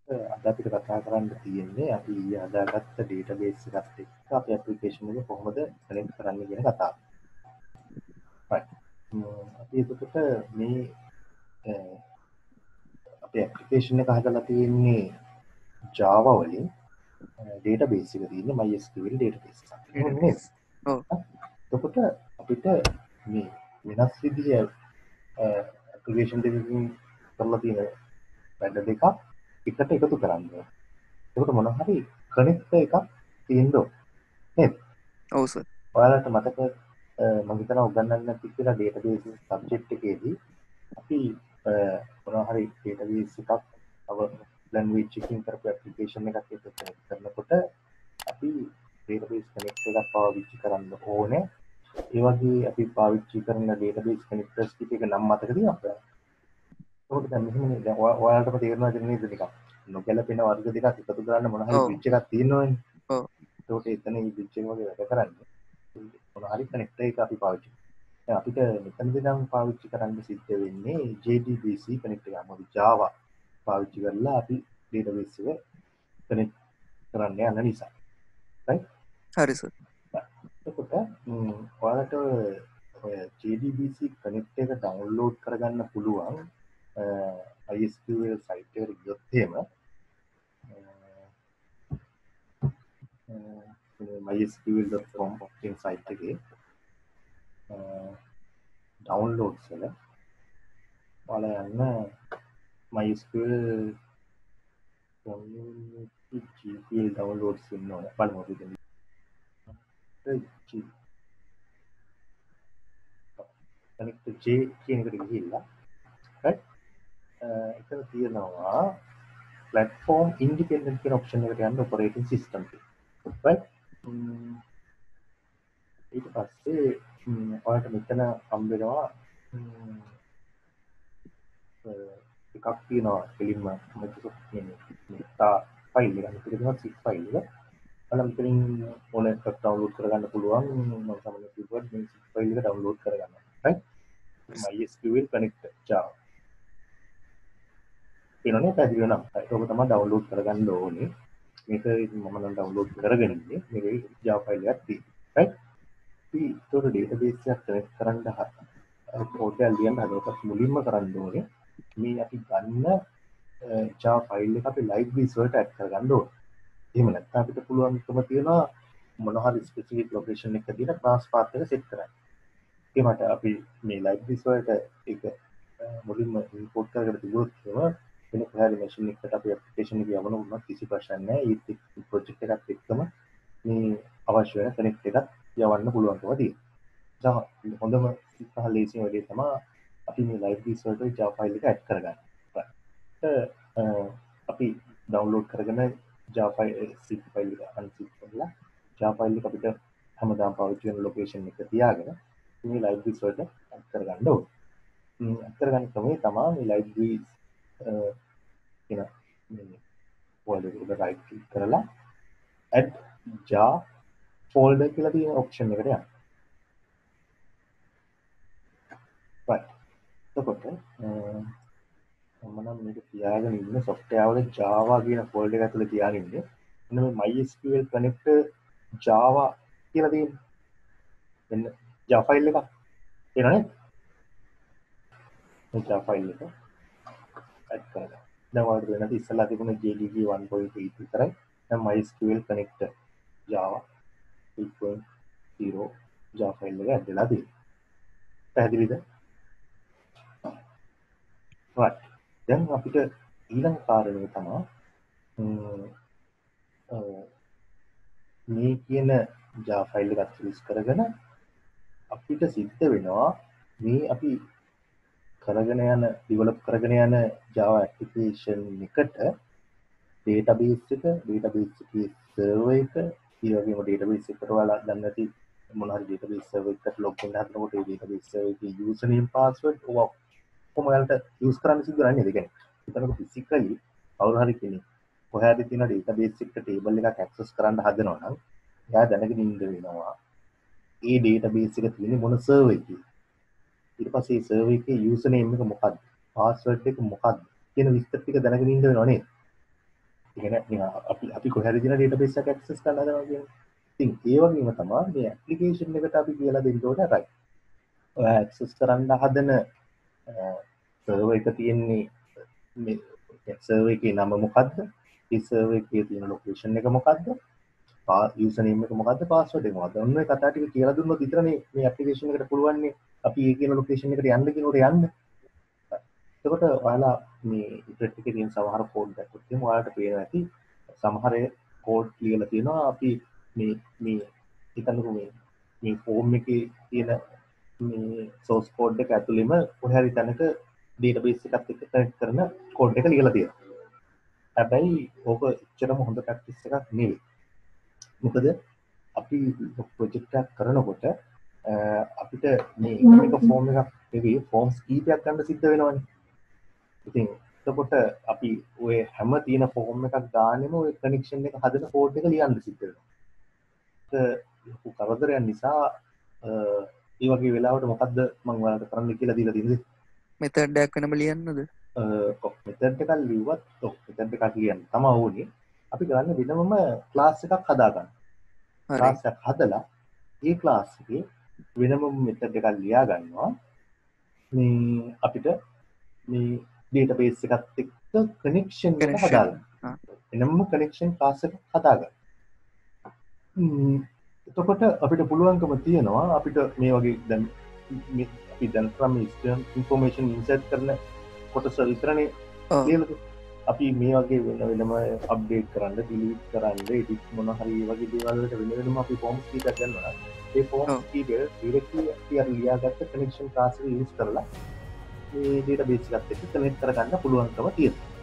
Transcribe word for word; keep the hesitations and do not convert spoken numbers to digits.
අද අපිට කතා කරන්න තියෙන්නේ අපි ඊයේ හදාගත්ත ඩේටාබේස් එකත් එක්ක අපේ ඇප්ලිකේෂන් එක කොහොමද කනෙක්ට් කරන්න කියන කතාව. right. අපි එතකොට මේ අපේ ඇප්ලිකේෂන් එක හදලා තියෙන්නේ Java වලින් ඩේටාබේස් එක තියෙන්නේ MySQL ඩේටාබේස් එකක්. එහෙම නේද? ඔව්. එතකොට අපිට මේ වෙනස් විදිහේ ඇප්ලිකේෂන් දෙකකින් කරලා තියෙන වැඩ දෙකක් එකට එකතු කරන්න ඕනේ. ඒකට මොන හරි කනෙක්ටර් එකක් තියෙන්න ඕනේ. නේද? ඔව් සර්. ඔයාලට මතක මම හිතනවා උගන්වන්න තිබ්බලා ඩේටාබේස් සබ්ජෙක්ට් එකේදී අපි මොන හරි ඩේටාබේස් එකක් අව ලැන්ග්වේජ් එකකින් කරපු ඇප්ලිකේෂන් එකක් එක්ක කනෙක්ට් කරනකොට අපි ඩේටාබේස් කනෙක්ට් එකක් පාවිච්චි කරන්න ඕනේ. ඒ වගේ අපි පාවිච්චි කරන ඩේටාබේස් කනෙක්ටර්ස් ටික එක නම් මතක තියෙනවද? ඒකට දැන් මෙහෙමනේ දැන් ඔයාලටම තේරෙනවා නේද නිකන් නොගැලපෙන වර්ග දෙකක් එකතු කරන්න මොන හරි ඔව්. බ්‍රිජ් එකක් තියෙනවනේ. ඔව්. ඒකට එතන මේ බ්‍රිජ් එක වගේ වැඩ කරන්නේ මොන හරි කනෙක්ටර් එක අපි පාවිච්චි කරනවා. දැන් අපිට මෙතනදී නම් පාවිච්චි කරන්න සිද්ධ වෙන්නේ J D B C connector එක. මොකද Java පාවිච්චි කරලා අපි ඩේටාබේස් එක කනෙක්ට් කරන්න යන නිසා. right? හරි සර්. එතකොට ඔයාලට ඔය J D B C connector එක ඩවුන්ලෝඩ් කරගන්න පුළුවන් MySQL සයිට් එකට ගියොත් එහෙම mysql dot com කියන සයිට් එකේ ඩවුන්ලෝඩ්ස් වල ඔයාලා යන්න MySQL community GPL ඩවුන්ලෝඩ්ස් වෙන්න ඕන බලමු අපි දැන් connect J කියන එකට ගිහිල්ලා right එතන තියෙනවා platform independent කියන option එකට යන්න operating system එක right ඊට පස්සේ ඔයාලට මෙතන හම්බ වෙනවා එකක් තියෙනවා කෙලින්ම Microsoft කියන්නේ මෙතා ෆයිල් එක මේක තියෙනවා zip ෆයිල් එක ඔයාලා මෙතනින් ඕන එකක් ඩවුන්ලෝඩ් කරගන්න පුළුවන් මම සමහරවිට කිව්වා මේ zip ෆයිල් එක ඩවුන්ලෝඩ් කරගන්න right MySQL connect Java වෙනනේ පැහැදිලි වෙනවා ඒක තමයි ඩවුන්ලෝඩ් කරගන්න ඕනේ මේක මම නම් ඩවුන්ලෝඩ් කරගෙන ඉන්නේ මේකේ Java ෆයිල් එකක් තියෙනවා right ඉතින් ඒතකොට ඩේටාබේස් එකක් කනෙක්ට් කරන්න කෝඩ් එක ලියන්න හදනකොට මුලින්ම කරන්න ඕනේ මේ අපි ගන්න Java ෆයිල් එක අපි libraries වලට add කරගන්න ඕනේ. එහෙම නැත්නම් අපිට පුළුවන්කම තියෙනවා මොන හරි specific location එකක දීලා class path එක set කරන්න. ඒ මට අපි මේ libraries වලට ඒක මුලින්ම import කරගෙන තිබුණොත් එහෙම වෙන කොහරි machine එකකට අපි application එක යවන වුණත් කිසි ප්‍රශ්නයක් නැහැ. ඒ project එකත් එක්කම මේ අවශ්‍ය වෙන connect එකක් යවන්න පුළුවන්කම තියෙනවා. හොඳම සහ ලේසිම වැඩේ තමයි අපි මේ libraries වලට Java file එක add කරගන්න. අපි ඩවුන්ලෝඩ් කරගෙන Java file zip file එක unzip කරලා Java file එක අපිට හැමදාම පාවිච්චි කරන location එක තියාගෙන මේ libraries වලට add කරගන්න ඕනේ. add කරගන්න ක්‍රමය තමයි මේ libraries කියන මේ folder එකට right click කරලා add Java folder කියලා තියෙන option එකට යන්න. right එතකොට මම නම් මේක තියාගෙන ඉන්නේ software වල Java කියන folder එක ඇතුලේ තියාගෙන ඉන්නේ. මෙන්න මේ MySQL connector Java කියලා තියෙන්නේ. මෙන්න Java file එකක්. තේරෙනවද? මේ Java file එක add කරගන්න. දැන් ඔයාලට වෙනද ඉස්සලා තිබුණ J D B one point eight විතරයි. දැන් MySQL connector Java eight point zero Java file එක add වෙලා තියෙනවා. පැහැදිලිද? right. දැන් අපිට ඊළඟ කාරණේ තමයි මේ කියන Java file එකත් රිලීස් කරගෙන අපිට සිද්ධ වෙනවා මේ අපි කරගෙන යන ඩෙවලොප් කරගෙන යන Java application එකට database එක database එකේ server එක ඒ වගේම database එකට ඔයාලා දැන් නැති මොන හරි database server එකට log වෙන්න හදනකොට ඒ database server එකේ username password ඔවා කොහොම ඔයාලට use කරන්න සිද්ධ වෙන්නේ නේද? ඒ කියන්නේ එතනක physically කවුරු හරි කෙනෙක් කොහේ හරි තියෙන database එකට table එකක් access කරන්න හදනවා නම් එයා දැනගෙන ඉන්න වෙනවා ඒ database එක තියෙන්නේ මොන server එකේ. ඊට පස්සේ ඒ server එකේ username එක මොකක්ද? password එක මොකක්ද? කියන විස්තර ටික දැනගෙන ඉන්න වෙනව නේද? ඉගෙන අපි අපි කොහරි දින ඩේටාබේස් එකක් ඇක්සස් කරන්න හදනවා කියන්නේ. ඉතින් ඒ වගේම තමයි මේ ඇප්ලිකේෂන් එකට අපි කියලා දෙන්න ඕනේ රයිට්. ඔය ඇක්සස් කරන්න හදන සර්වර් එක තියෙන්නේ මේ සර්වර් එකේ නම මොකද්ද? ඒ සර්වර් එකේ තියෙන ලොකේෂන් එක මොකද්ද? යුසර් නේම් එක මොකද්ද? පාස්වර්ඩ් එක මොකද්ද? ඔන්න ඔය කතා ටික කියලා දුන්නොත් විතරනේ මේ ඇප්ලිකේෂන් එකට පුළුවන් අපි ඒ කියන ලොකේෂන් එකට යන්න කියනකොට යන්න. එතකොට ඔයාලා මේ ඉන්ටර්නෙට් එකේ තියෙන සමහර කෝඩ් දැක්කොත් එහෙනම් ඔයාලට පේනවා ඇති සමහර කෝඩ් ලියලා තියෙනවා අපි මේ මේ හිතන්නකෝ මේ මේ ෆෝම් එකේ තියෙන මේ සෝස් කෝඩ් එක ඇතුළෙම කොහේ හරි තැනක ඩේටාබේස් එකත් එක්ක කනෙක්ට් කරන කෝඩ් එක ලියලා තියෙනවා. හැබැයි ඕක එච්චරම හොඳ ප්‍රැක්ටිස් එකක් නෙවෙයි. මොකද අපි ප්‍රොජෙක්ට් එකක් කරනකොට අපිට මේ එක ෆෝම් එකක් නෙවෙයි ෆෝම්ස් කීපයක් ගන්න සිද්ධ වෙනවනේ. ඉතින් එතකොට අපි ඔය හැම තියෙන ෆෝම් එකක් ගානෙම ඔය කනෙක්ෂන් එක හදන කෝඩ් එක ලියන්න සිද්ධ වෙනවා. ඒක ලොකු කරදරයක් නිසා ඒ වගේ වෙලාවට මොකද්ද මම ඔයාලට කරන්න කියලා දීලා තියෙන්නේ? මෙතඩ් එකක් වෙනම ලියන්නද? ඔව් මෙතඩ් එකක් ලිව්වත් ඔව් මෙතඩ් එකක් ලියන්න තමයි ඕනේ. අපි කරන්නේ වෙනමම ක්ලාස් එකක් හදා ගන්න. ක්ලාස් එකක් හදලා ඒ ක්ලාස් එකේ වෙනම මෙතඩ් එකක් ලියා ගන්නවා. මේ අපිට මේ ඩේටාබේස් එකත් එක්ක කනෙක්ෂන් එක හදාගන්න. වෙනම කනෙක්ෂන් ක්ලාස් එකක් හදාගන්න. එතකොට අපිට පුළුවන්කම තියෙනවා අපිට මේ වගේ දැන් අපි දැන් from information insert කරන කොටස විතරනේ ලියලා අපි මේ වගේ වෙන වෙනම අප්ඩේට් කරන්න, ඩිලීට් කරන්න, එඩිට් මොන හරි වගේ දේවල් වලට වෙන වෙනම අපි ෆෝම්ස් කීපයක් ගන්නවා. ඒ ෆෝම්ස් කීපය ඩිරෙක්ට්ලි අපි අර ලියාගත්ත කනෙක්ෂන් ක්ලාස් එක යූස් කරලා මේ ඩේටාබේස් එකත් එක්ක කනෙක්ට් කරගන්න පුළුවන්කම තියෙනවා.